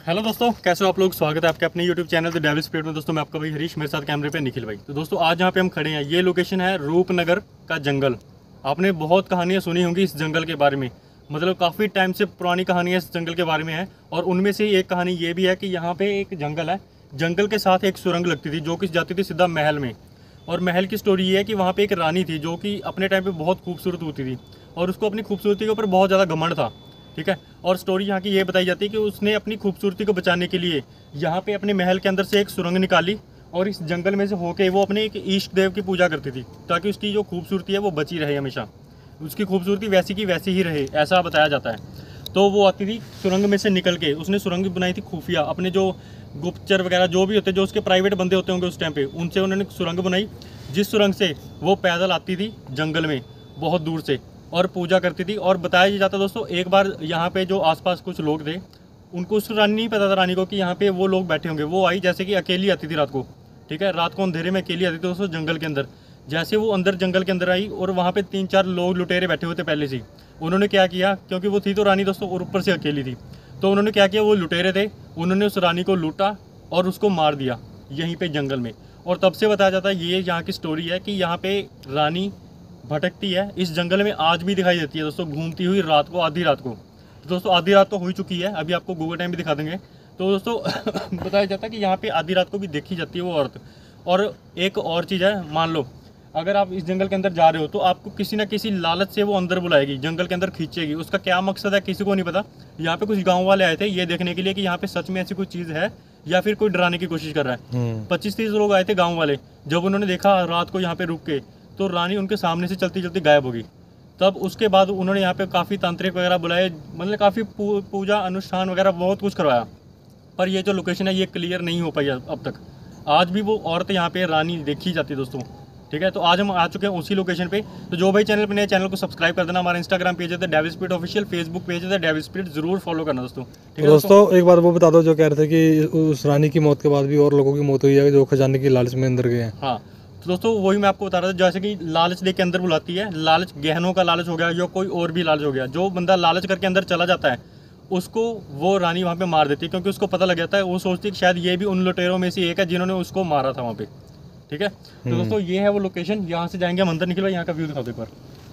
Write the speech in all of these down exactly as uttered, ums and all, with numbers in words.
Hello दोस्तों, कैसे हो आप लोग। स्वागत है आपके अपने YouTube channel the devil spirit में। दोस्तों मैं आपका भाई हरीश, मेरे साथ कैमरे पे निखिल भाई। तो दोस्तों आज जहाँ पे हम खड़े हैं, ये लोकेशन है रूपनगर का जंगल। आपने बहुत कहानियाँ सुनी होंगी इस जंगल के बारे में, मतलब काफ़ी टाइम से पुरानी कहानियाँ इस जंगल के बारे में है। और उनमें से एक कहानी ये भी है कि यहाँ पे एक जंगल है, जंगल के साथ एक सुरंग लगती थी जो कि जाती थी सीधा महल में। और महल की स्टोरी ये है कि वहाँ पे एक रानी थी जो कि अपने टाइम पे बहुत खूबसूरत होती थी और उसको अपनी खूबसूरती के ऊपर बहुत ज़्यादा घमंड था। ठीक है। और स्टोरी यहाँ की ये बताई जाती है कि उसने अपनी खूबसूरती को बचाने के लिए यहाँ पे अपने महल के अंदर से एक सुरंग निकाली और इस जंगल में से होके वो अपने एक इष्ट देव की पूजा करती थी ताकि उसकी जो खूबसूरती है वो बची रहे, हमेशा उसकी खूबसूरती वैसी की वैसी ही रहे, ऐसा बताया जाता है। तो वो आती थी सुरंग में से निकल के, उसने सुरंग बनाई थी खुफिया, अपने जो गुप्तचर वगैरह जो भी होते, जो उसके प्राइवेट बंदे होते होंगे उस टाइम पे, उनसे उन्होंने सुरंग बनाई, जिस सुरंग से वो पैदल आती थी जंगल में बहुत दूर से और पूजा करती थी। और बताया जाता दोस्तों, एक बार यहाँ पे जो आसपास कुछ लोग थे उनको उस रानी नहीं पता था, रानी को, कि यहाँ पे वो लोग बैठे होंगे। वो आई जैसे कि अकेली आती थी रात को। ठीक है, रात को अंधेरे में अकेली आती थी दोस्तों जंगल के अंदर। जैसे वो अंदर जंगल के अंदर आई और वहाँ पे तीन चार लोग लुटेरे बैठे हुए थे पहले से ही। उन्होंने क्या किया, क्योंकि वो थी तो रानी दोस्तों और ऊपर से अकेली थी, तो उन्होंने क्या किया, वो लुटेरे थे, उन्होंने उस रानी को लूटा और उसको मार दिया यहीं पे जंगल में। और तब से बताया जाता है, ये यहाँ की स्टोरी है कि यहाँ पे रानी भटकती है इस जंगल में, आज भी दिखाई देती है दोस्तों, घूमती हुई रात को, आधी रात को। तो दोस्तों आधी रात तो हो ही चुकी है, अभी आपको गूगल टाइम भी दिखा देंगे। तो दोस्तों बताया जाता है कि यहाँ पे आधी रात को भी देखी जाती है वो औरत। और एक और चीज़ है, मान लो अगर आप इस जंगल के अंदर जा रहे हो तो आपको किसी ना किसी लालच से वो अंदर बुलाएगी, जंगल के अंदर खींचेगी। उसका क्या मकसद है किसी को नहीं पता। यहाँ पे कुछ गाँव वाले आए थे ये देखने के लिए कि यहाँ पे सच में ऐसी कोई चीज़ है या फिर कोई डराने की कोशिश कर रहा है। पच्चीस तीस लोग आए थे गाँव वाले। जब उन्होंने देखा रात को यहाँ पे रुक के, तो रानी उनके सामने से चलती चलती गायब होगी। तब उसके बाद उन्होंने यहाँ पे काफ़ी तांत्रिक वगैरह बुलाए, मतलब काफ़ी पूजा अनुष्ठान वगैरह बहुत कुछ करवाया, पर ये जो लोकेशन है ये क्लियर नहीं हो पाई अब तक। आज भी वो औरत यहाँ पे रानी देखी जाती है दोस्तों। ठीक है, तो आज हम आ चुके हैं उसी लोकेशन पे। तो जो भाई चैनल पे नए, चैनल को सब्सक्राइब कर देना। हमारा इंस्टाग्राम पेज है the devil spirit official, Facebook page है द डेविल स्पिरिट, जरूर फॉलो करना दोस्तों। ठीक है दोस्तों, एक बात वो बता दो, जो कह रहे थे कि उस रानी की मौत के बाद भी और लोगों की मौत हुई है जो खजाने की लालच में अंदर गए हैं। हाँ, तो दोस्तों वही मैं आपको बता रहा था, जैसे कि लालच देके अंदर बुलाती है। लालच गहनों का लालच हो गया या कोई और भी लालच हो गया, जो बंदा लालच करके अंदर चला जाता है उसको वो रानी वहाँ पे मार देती है, क्योंकि उसको पता लग जाता है, वो सोचती है कि शायद ये भी उन लुटेरों में से एक है जिन्होंने उसको मारा था वहाँ पे। ठीक है, तो दोस्तों ये है वो लोकेशन, यहाँ से जाएंगे हम अंदर। निकलो, यहाँ का व्यू दिखाओ एक बार,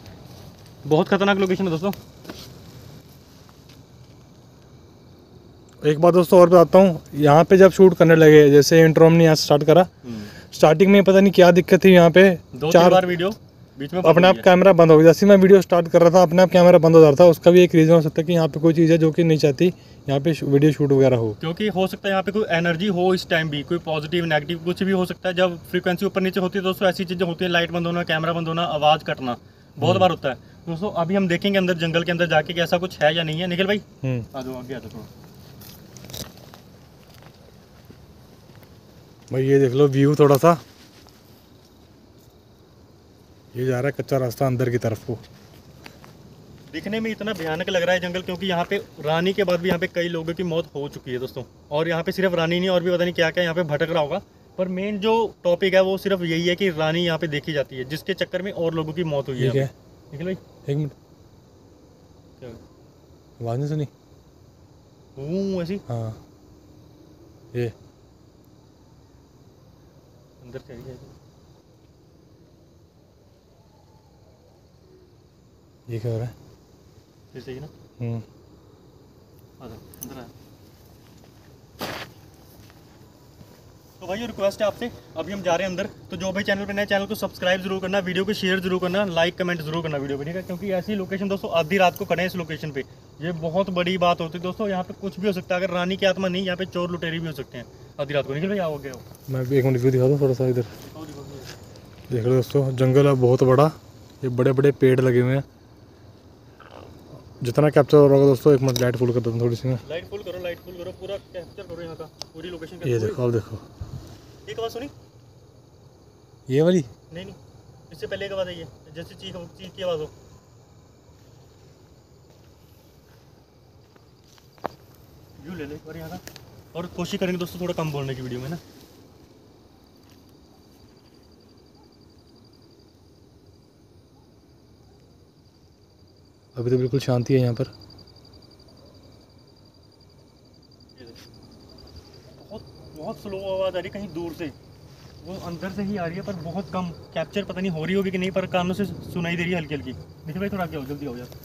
बहुत खतरनाक लोकेशन है दोस्तों। एक बात दोस्तों और बताता हूँ, यहाँ पे जब शूट करने लगे, जैसे इंट्रो हमने यहाँ से स्टार्ट करा, स्टार्टिंग में पता नहीं क्या दिक्कत थी, यहाँ पे दो चार बार वीडियो बीच में अपने आप कैमरा बंद हो गया। जैसे मैं वीडियो स्टार्ट कर रहा था अपने आप कैमरा बंद हो जा रहा था। उसका भी एक रीज़न हो सकता है कि यहाँ पे कोई चीज़ है जो कि नहीं चाहती यहाँ पे वीडियो शूट वगैरह हो, क्योंकि हो सकता है यहाँ पे कोई एनर्जी हो इस टाइम भी, कोई पॉजिटिव नेगेटिव कुछ भी हो सकता है। जब फ्रीक्वेंसी ऊपर नीचे होती है दोस्तों, ऐसी चीज़ें होती है, लाइट बंद होना, कैमरा बंद होना, आवाज़ कटना, बहुत बार होता है दोस्तों। अभी हम देखेंगे अंदर जंगल के अंदर जाके कि ऐसा कुछ है या नहीं है। निखिल भाई आ जाओ, आगे आ जाओ थोड़ा भाई। ये देख लो व्यू थोड़ा सा, ये जा रहा है कच्चा रास्ता अंदर की तरफ को। दिखने में इतना भयानक लग रहा है जंगल, क्योंकि यहाँ पे रानी के बाद भी यहाँ पे कई लोगों की मौत हो चुकी है दोस्तों। और यहाँ पे सिर्फ रानी नहीं, और भी पता नहीं क्या क्या यहाँ पे भटक रहा होगा, पर मेन जो टॉपिक है वो सिर्फ यही है कि रानी यहाँ पे देखी जाती है, जिसके चक्कर में और लोगों की मौत हुई है। ठीक है, निखिल भाई एक मिनट, आवाज़ नहीं सुनी? हूँ ऐसी हाँ, ये अंदर चली गई, ये क्या हो रहा है? फिर सही ना, हम्म आ जाओ अंदर आया। तो भाई रिक्वेस्ट है आपसे, अभी हम जा रहे हैं अंदर। तो जो भाई चैनल पे नए, चैनल को सब्सक्राइब जरूर करना, वीडियो को शेयर जरूर करना, लाइक कमेंट जरूर करना वीडियो पे। ठीक है, क्योंकि ऐसी लोकेशन दोस्तों आधी रात को खड़े हैं इस लोकेशन पे, ये बहुत बड़ी बात होती है दोस्तों। यहाँ पे कुछ भी हो सकता है, अगर रानी की आत्मा नहीं, यहाँ पे चोर लुटेरी भी हो सकते हैं आधी रात को। निकल भाई आओ, गए हो मैं भी एक मिनट व्यू दिखा दूँ थोड़ा सा। इधर देख लो दोस्तों, जंगल है बहुत बड़ा, ये बड़े बड़े पेड़ लगे हुए हैं। जितना कैप्चर हो रहा होगा दोस्तों, एक मिनट लाइट फुल कर देता हूँ थोड़ी सी। मैं लाइट फुल करो, लाइट फुल करो, पूरा कैप्चर करो यहाँ का, पूरी लोकेशन। ये देखो, अब देखो, एक आवाज़ सुनी? ये वाली नहीं नहीं, इससे पहले एक आवाज़ आई है, जैसे चीख चीख की आवाज़ हो। व्यू ले ले एक बार यहाँ का, और कोशिश करेंगे दोस्तों थोड़ा कम बोलने की वीडियो में ना। अभी तो बिल्कुल शांति है यहाँ पर। स्लो आवाज़ आ रही है कहीं दूर से, वो अंदर से ही आ रही है पर बहुत कम। कैप्चर पता नहीं हो रही होगी कि नहीं, पर कानों से सुनाई दे रही है हल्की हल्की। देखिए भाई थोड़ा आगे आओ, जल्दी आओ यार।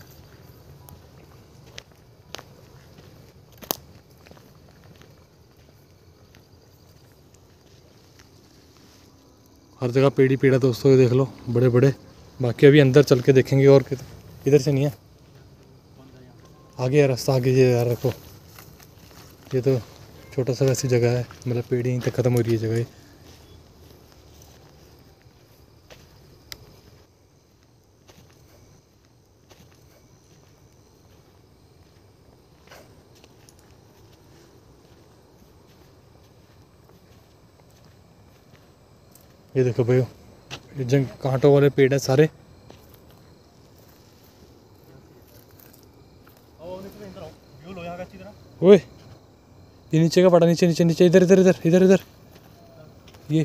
हर जगह पेड़ ही पेड़ है दोस्तों, ये देख लो बड़े बड़े। बाकी अभी अंदर चल के देखेंगे और किधर, इधर से नहीं है, आगे है रास्ता, आगे ये यार रखो। ये तो छोटा सा वैसी जगह है, मतलब पेड़ यहीं तक ख़त्म हो रही है जगह। ये देखो भाई, ये जंग कांटों वाले पेड़ है सारे। ओए ये नीचे का पड़ा, नीचे नीचे नीचे, इधर इधर इधर इधर इधर। ये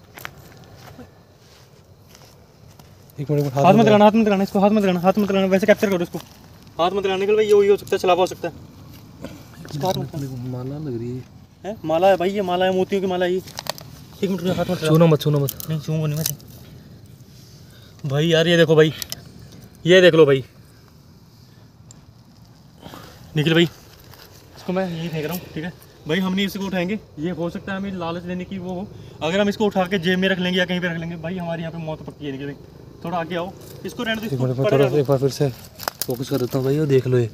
एक मिनट, हाथ मत लगाना, हाथ मत लगाना इसको, हाथ मत लगाना, हाथ मत लगाना। वैसे कैप्चर करो इसको, हाथ मत लगाने के भाई, ये वही हो सकता है, छलावा हो सकता है। माला लग रही है, है माला है भाई, ये माला है, मोतियों की माला है ये। एक मिनट, हाथ मत छूना मत, छूना मत। नहीं छूंगा नहीं मैं भाई। यार ये देखो भाई, ये देख लो भाई, निखिल भाई इसको मैं यही फेंक रहा हूँ, ठीक है भाई। हम नहीं इसको उठाएंगे, ये हो सकता है हमें लालच देने की वो हो। अगर हम इसको उठा के जेब में रख लेंगे या कहीं पे रख लेंगे भाई, हमारे यहाँ पे मौत पक्की है। निखिल भाई थोड़ा आगे आओ, इसको रहने दो, इसको थोड़ा एक बार फिर से फोकस कर देता हूँ भाई, और देख लो ये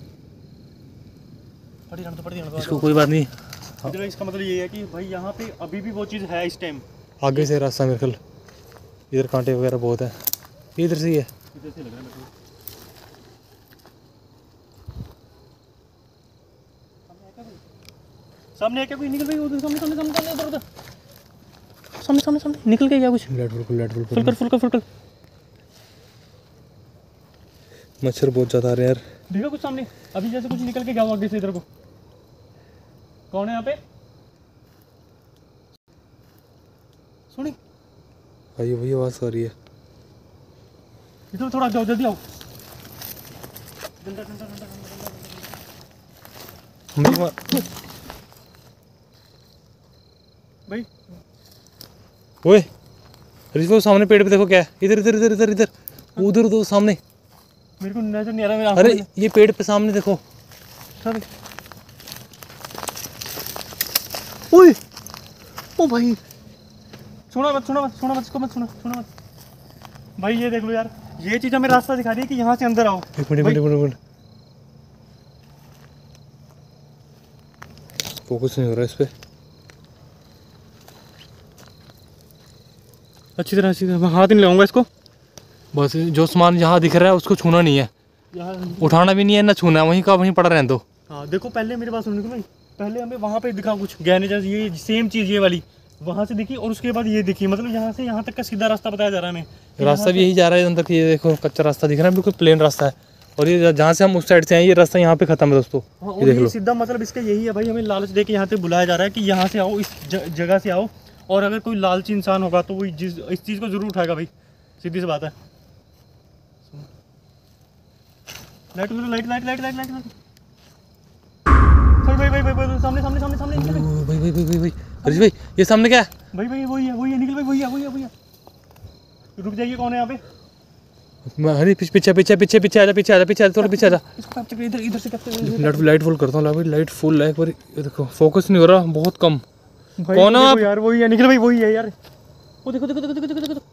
पड़ी रहने दो, पड़ी रहने दो। इसको, कोई बात नहीं। हाँ। इसका मतलब ये है कि भाई यहाँ पे अभी भी वो चीज़ है इस टाइम। आगे से रास्ता मेरे ख्याल, इधर कांटे वगैरह बहुत है, इधर से ही है। इधर से लग रहा है मेरे को। सामने है क्या कोई? निकल भाई उधर, सामने सामने सामने सामने, उधर उधर सामने सामने सामने निकल के क्या कुछ? Light full, light full full कर, फुल कर, फुल कर। मच्छर बहुत ज़्यादा आ रहे हैं यार। देखा कुछ सामने? अभी जैसे कुछ निकल के गया आगे से इधर को। कौन है यहाँ पे? सुनी? भाई वही आवाज़ आ रही है। इधर थोड़ा जाओ, जल्दी आओ। डंडा डंडा डंडा डंडा भाई। ओए रिश्वो, सामने पेड़ पे देखो क्या है, इधर इधर इधर इधर इधर, उधर दो सामने। मेरे को नजर नहीं आ रहा मेरा। अरे ये पेड़ पे सामने देखो। ओए ओ भाई, सुना मत, सुना मत, सुना मत, इसको मत सुना, सुना मत भाई। ये देख लो यार, ये चीज हमें रास्ता दिखा रही है कि यहाँ से अंदर आओ। एक minute, minute minute minute, focus नहीं हो रहा इस पे। अच्छी तरह अच्छी तरह मैं हाथ नहीं लगाऊंगा इसको। बस जो सामान यहाँ दिख रहा है उसको छूना नहीं है, उठाना भी नहीं है ना छूना है, वहीं का वहीं पड़ा रहने दो। हाँ देखो, पहले मेरी बात सुनो भाई, पहले हमें वहाँ पे दिखा कुछ गहने जैसे, ये सेम चीज़ ये वाली वहाँ से दिखी और उसके बाद ये दिखी। मतलब यहाँ से यहाँ तक का सीधा रास्ता बताया जा रहा है हमें। रास्ता भी यही जा रहा है अंदर। ये देखो कच्चा रास्ता दिख रहा है, बिल्कुल प्लेन रास्ता है। और ये जहाँ से हम उस साइड से आए, ये रास्ता यहाँ पे खत्म है दोस्तों। हाँ, ये देख लो सीधा मतलब इसका यही है भाई, हमें लालच दे के यहाँ पे बुलाया जा रहा है कि यहाँ से आओ, इस जगह से आओ। और अगर कोई लालची इंसान होगा तो वो जिस इस चीज़ को जरूर उठाएगा भाई, सीधी सी बात है। Light light light light light light भाई भाई भाई भाई सामने सामने सामने सामने निकल भाई भाई भाई भाई भाई हरीश भाई, ये सामने क्या है? भाई भाई वही है, वही है, निकल भाई, वही है, वही है, वही है। रुक जाइए, कौन है यहाँ पे? हरी पीछे पीछे पीछे पीछे पीछे आजा, पीछे आजा, पीछे आजा, थोड़ा पीछे आजा। इसको कैप्चर इधर इधर से कैप्चर। लाइट लाइट फुल करता हूँ, लाइट फुल है एक बार। ये देखो फोकस नहीं हो रहा, बहुत कम। कौन है आप यार? वही है, निकल भाई, वही है यार। वो देखो देखो देखो देखो देखो देखो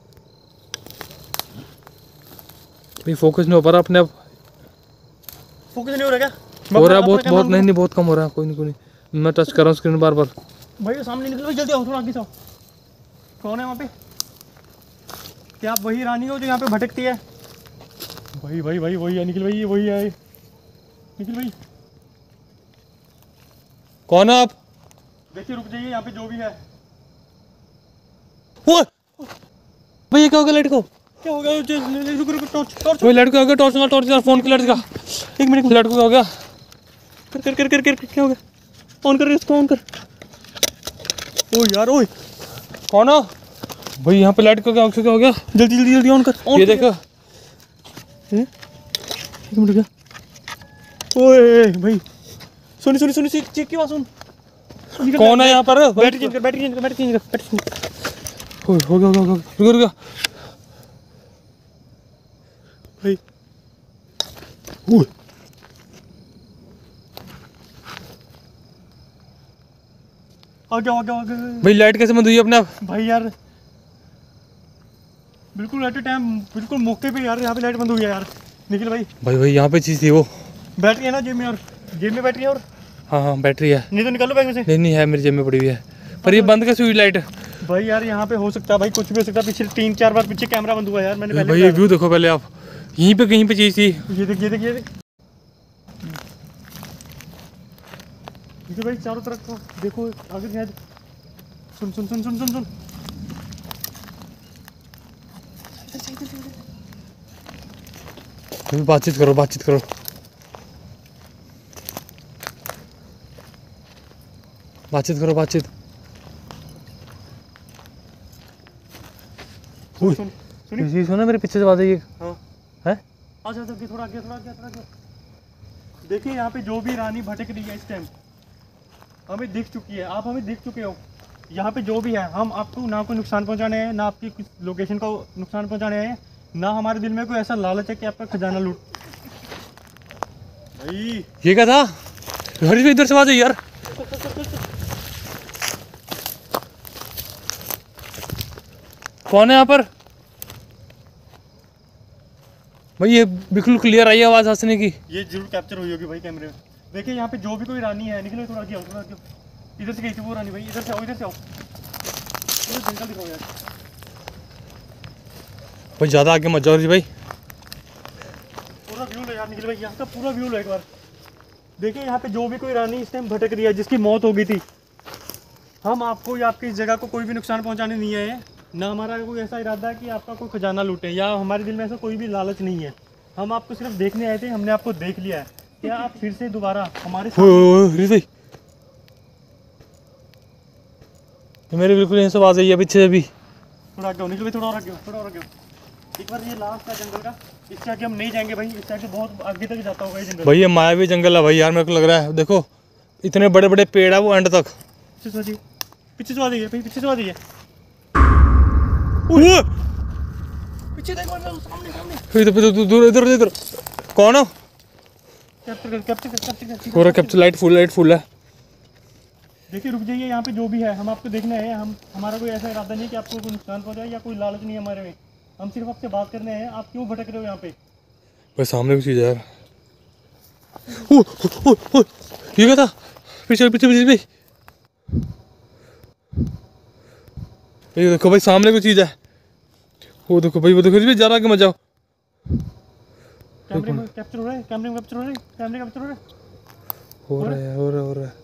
भाई, फोकस नहीं हो पा रहा अपने आप। फोकस नहीं हो रहा क्या? हो रहा है बहुत बहुत, नहीं नहीं बहुत कम हो रहा है। कोई नहीं कोई नहीं, मैं टच कर रहा हूँ स्क्रीन बार बार। भाई सामने निकल भाई, जल्दी आओ, थोड़ा आगे से आओ। कौन है वहाँ पे? क्या आप वही रानी हो जो यहाँ पे भटकती है? भाई भाई भाई वही है, निकल भाई, वही है, निकल भाई। कौन है आप? देखिए, रुक जाइए, यहाँ पे जो भी है। वो भैया क्या हो गया लाइट को? क्या हो गया? रुक रुक, टॉर्च टॉर्च। वही लाइट को हो गया, टॉर्च का टॉर्च, फोन की लाइट का। एक मिनट, लाइट को हो गया। कर कर कर कर कर क्या हो गया? ऑन कर इसको, ऑन कर। ओ यार, ओए कौन है भाई? यहाँ पे लाइट को क्या क्या हो गया? जल्दी जल्दी जल्दी ऑन कर। ये देखो, एक मिनट, क्या? ओए भाई, सुनी सुनी सुनी, चेक की आवाज़ सुन। कौन है यहाँ पर? बैटरी चेंज कर, बैटरी चेंज कर, बैटरी चेंज कर, बैटरी चेंज कर। हो हो गया हो गया हो गया, रुको रुको भाई ओए आ गया आ गया आ गया भाई लाइट कैसे बंद हुई अपने आप? भाई यार बिल्कुल एट टाइम बिल्कुल मौके पे यार यहाँ पे लाइट बंद हो गया यार। निखिल भाई भाई भाई यहाँ पे चीज़ थी वो। बैटरी है ना जेब में, और जेब में बैटरी है, और हाँ हाँ बैटरी है। नहीं तो निकालो बैग में से। नहीं नहीं है मेरी जेब में पड़ी हुई है, पर ये बंद कैसे हुई लाइट? भाई यार यहाँ पे हो सकता है भाई, कुछ भी हो सकता है। पिछले तीन चार बार पीछे कैमरा बंद हुआ यार, मैंने पहले भाई ये व्यू देखो पहले आप, यहीं पे कहीं पे चीज़ थी। ये देख ये देख ये देख देखो भाई चारों तरफ का देखो, आगे शायद सुन सुन सुन सुन सुन सुन अभी बातचीत करो बातचीत करो। बातचीत करो बातचीत। सुन सुन सुनी ये सुना मेरे पीछे से बात है ये? हाँ है? आ जा आगे, थोड़ा आगे थोड़ा आगे थोड़ा आगे। देखिए यहाँ पे जो भी रानी भटक रही है इस टाइम हमें दिख चुकी है, आप हमें दिख चुके हो। यहाँ पे जो भी है हम आपको ना कोई नुकसान पहुँचाने हैं, ना आपकी किस लोकेशन को नुकसान पहुँचाने हैं, ना हमारे दिल में कोई ऐसा लालच है कि आपका खजाना लूट। भाई ये क्या था? हरीश भाई इधर से बात है यार। कौन है यहाँ पर? भाई ये बिल्कुल क्लियर आई आवाज हंसने की। ये जरूर कैप्चर हुई होगी भाई कैमरे में। देखिए यहाँ पे जो भी कोई रानी है, निकलो थोड़ा आगे आओ, थोड़ा आगे आओ। इधर से गई थी वो रानी भाई, इधर से आओ, इधर से आओ। ये जंगल दिखाओ यार। भाई ज़्यादा आगे मत जाओ भाई। पूरा व्यू लो यार निकल भाई, यहाँ का पूरा व्यू लो एक बार। देखिए यहाँ पे जो भी कोई रानी इस टाइम भटक रही है, जिसकी मौत हो गई थी, हम आपको या आपकी इस जगह को कोई भी नुकसान पहुँचाने नहीं आए हैं। ना हमारा कोई ऐसा इरादा है कि आपका कोई खजाना लूटें, या हमारे दिल में ऐसा कोई भी लालच नहीं है। हम आपको सिर्फ देखने आए थे, हमने आपको देख लिया है। क्या आप फिर से दोबारा हमारे ओए ओए ओए, हरीश भाई ये मेरे बिल्कुल यहीं से आवाज आई है पीछे से भी। थोड़ा आगे आओ निकल भाई, थोड़ा और आगे आओ, थोड़ा और आगे आओ। एक बार ये लास्ट है जंगल का, इससे आगे हम नहीं जाएंगे भाई, इससे आगे बहुत आगे तक जाता होगा ये जंगल। भाई ये मायावी जंगल है भाई यार, मेरे को लग रहा है। देखो इतने बड़े बड़े पेड़ है वो एंड तक। पीछे से आ जाइए, पीछे से आ जाइए भाई, पीछे से आ जाइए। ओए, पीछे देखो, सामने सामने। इधर इधर दूर इधर इधर कौन हो? कैप्चर कर, कैप्चर कर, कैप्चर कर। पूरा capture, light full light full है। देखिए रुक जाइए, यहाँ पे जो भी है हम आपको देखने आए हैं। हम हमारा कोई ऐसा इरादा नहीं है कि आपको कोई नुकसान पहुंचाए, या कोई लालच नहीं है हमारे में। हम सिर्फ आपसे बात करने आए हैं। आप क्यों भटक रहे हो यहाँ पे? भाई सामने भी चीज है यार। ओ, ओ, ओ, ओ, ये क्या था? पीछे पीछे पीछे भाई, ये देखो भाई सामने कोई चीज है। वो देखो भाई, वो देखो भाई, ज्यादा आगे मत जाओ। कैमरे में कैप्चर हो रहा है, कैमरे में कैप्चर हो रहा है, कैमरे कैप्चर हो रहा है। हो रहा है हो रहा है हो रहा है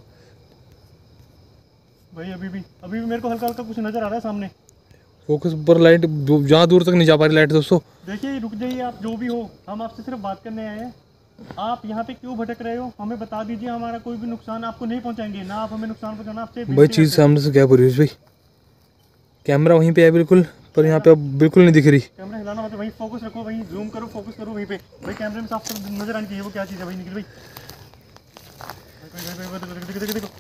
भाई अभी भी अभी भी मेरे को हल्का हल्का कुछ नजर आ रहा है सामने। फोकस पर लाइट जहाँ दूर तक नहीं जा पा रही लाइट दोस्तों। देखिए रुक जाइए, आप जो भी हो, हम आपसे सिर्फ बात करने आए हैं। आप यहाँ पे क्यों भटक रहे हो हमें बता दीजिए। हमारा कोई भी नुकसान आपको नहीं पहुँचाएंगे, ना आप हमें नुकसान पहुँचाना। आपसे भाई चीज सामने से क्या पूरी भाई? कैमरा वहीं पे है बिल्कुल, पर यहाँ पे अब बिल्कुल नहीं दिख रही। कैमरा हिलाना मत, वहीं फोकस रखो, वहीं जूम करो, फोकस करो वहीं पे। भाई कैमरे में साफ साफ नजर आनी चाहिए वो क्या चीज़ है भाई। निकल भाई, भाई, भाई, भाई, भाई, देखो, देखो, देखो, देखो।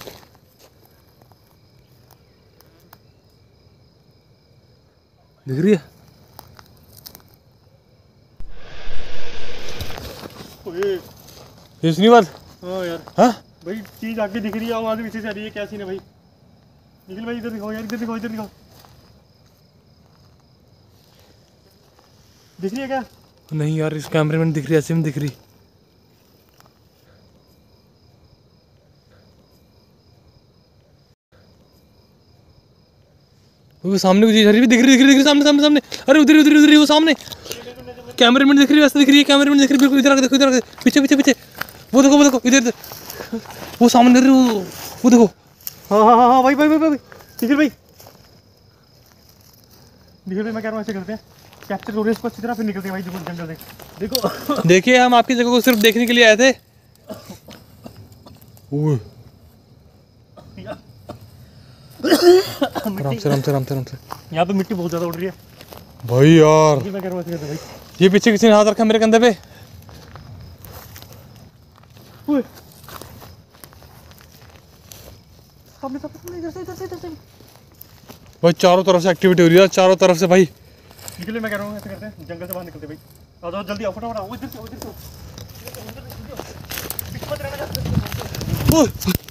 दिख रही है? ओए, ये सुनी बात? हाँ यार, हाँ भाई चीज आगे दिख रही है, आवाज पीछे से आ रही है, क्या सीन है भाई? निखिल भाई इधर दिखाओ यार, इधर दिखाओ, इधर दिखाओ। दिख रही है क्या? नहीं यार, इस कैमरे में नहीं दिख रही, ऐसे में दिख रही। वो सामने कुछ चीज हरी भी दिख रही दिख रही दिख रही सामने सामने सामने। अरे उधर उधर उधर वो सामने कैमरे में दिख रही, वैसे दिख रही है कैमरे में दिख रही बिल्कुल। इधर आके देखो, इधर आके पीछे पीछे पीछे वो देखो वो देखो इधर इधर वो सामने वो वो देखो। हाँ हाँ हाँ हाँ भाई भाई भाई भाई निखिल भाई, निखिल भाई मैं कह रहा हूँ ऐसे करते हैं, कैप्चर करो इसको अच्छी तरह, फिर निकलते हैं भाई जंगल जंगल देख। देखो देखिए हम आपकी जगह को सिर्फ देखने के लिए आए थे। ओए आराम से आराम से आराम से आराम से। यहाँ पे मिट्टी बहुत ज़्यादा उड़ रही है भाई यार। मैं कह रहा हूँ ऐसे करते हैं भाई। ये पीछे किसी ने हाथ रखा मेरे कंधे पे। ओए सामने सामने इधर से इधर से इधर से भाई चारों तरफ से एक्टिविटी हो रही है, चारों तरफ से भाई। निकले, मैं कह रहा हूँ ऐसे करते हैं, जंगल से बाहर निकलते भाई। आ जाओ जल्दी आओ, फटाफट आओ, इधर से इधर से ओह,